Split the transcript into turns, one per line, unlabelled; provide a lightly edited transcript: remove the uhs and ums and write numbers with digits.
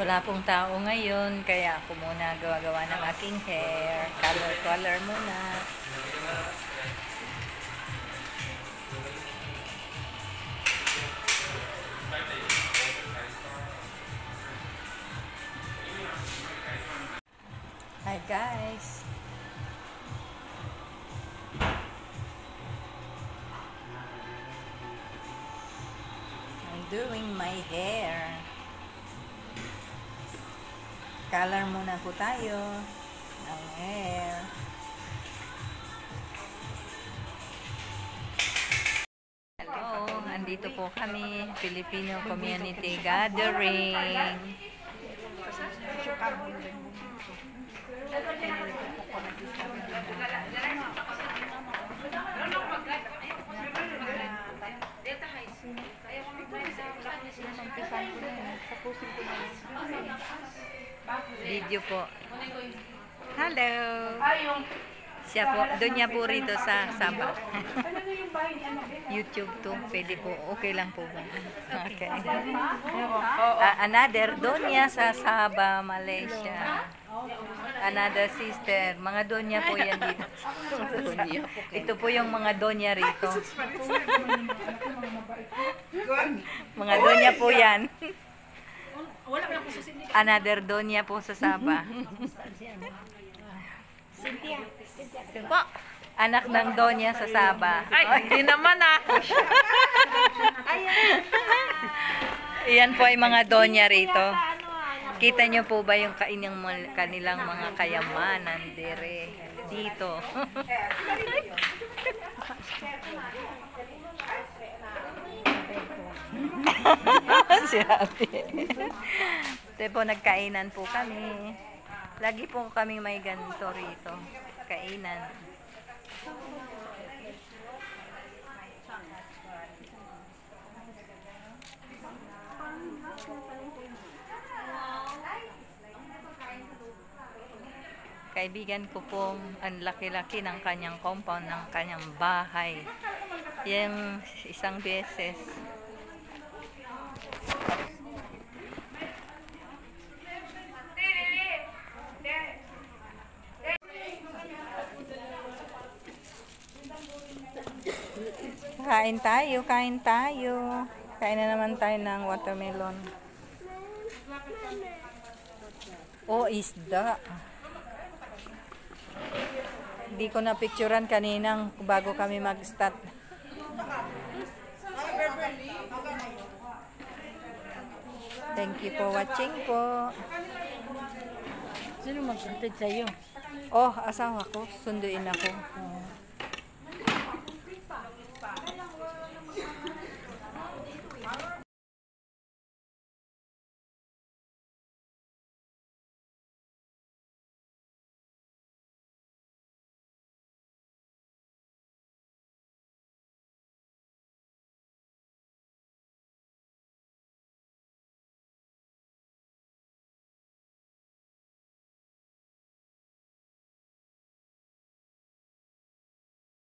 Wala pong tao ngayon, kaya ako muna gawa-gawa ng aking hair. Color muna. Hi guys. I'm doing my hair. Color muna po tayo ng hair. Hello, andito po kami, Filipino Community Gathering. Video po. Hello. Siya po, doon niya po rito sa Sabah. YouTube to, pwede po, okay lang po ba? Okay. Another, doon niya sa Sabah, Malaysia. Another sister, mga donya po yan dito. Ito po yung mga donya rito. Mga donya po yan. Another donya po sa Sabah. Po, anak ng donya sa Sabah.
Ay, hindi naman
Iyan po ay mga donya rito. Kita nyo po ba yung kanilang mga kayamanan dito? Sabi. Ito po, nagkainan po kami. Lagi po kami may ganito rito. Kainan. Kaibigan ko pong ang laki-laki ng kanyang compound, ng kanyang bahay. Yung isang beses. Kain tayo, kain tayo. Kain na naman tayo ng watermelon. Oh, isda. Hindi ko na picturean kaninang bago kami mag-start. Thank you for watching po.
Sino magsuntid sa'yo?
Oh, asawa ko. Sunduin ako.